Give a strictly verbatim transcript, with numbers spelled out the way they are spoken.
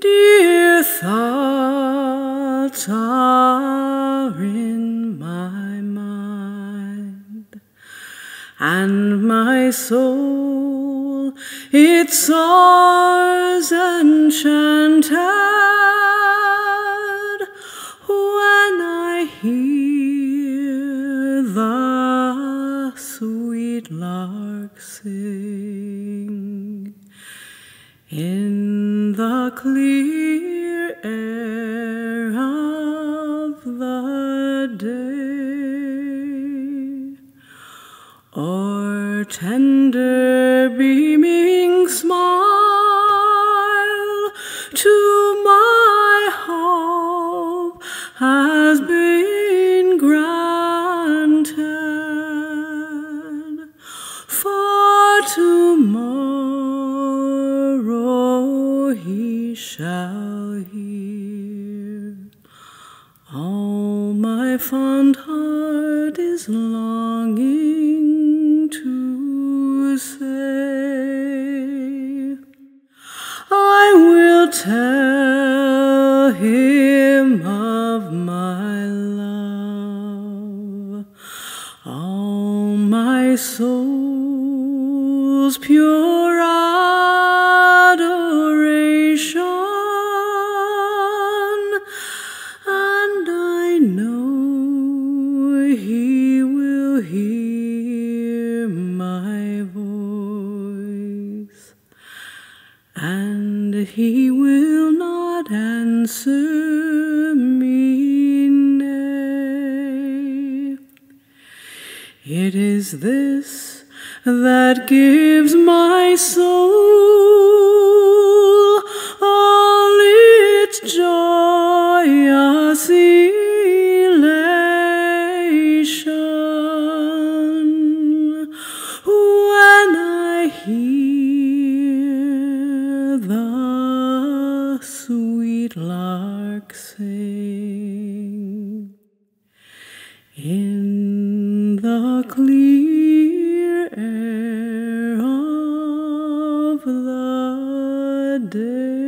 Dear thoughts are in my mind, and my soul, it soars enchanted when I hear the sweet lark sing in the clear air of the day, or tender beaming smile to my hope has been granted, for tomorrow he shall hear all my fond heart is longing to say. I will tell him of my love, all my soul's pure adoration, and I know he will hear my voice, and he will not answer me nay. It is this that gives my soul all its joyous elation when I hear the sweet lark sing in the clear air of the day.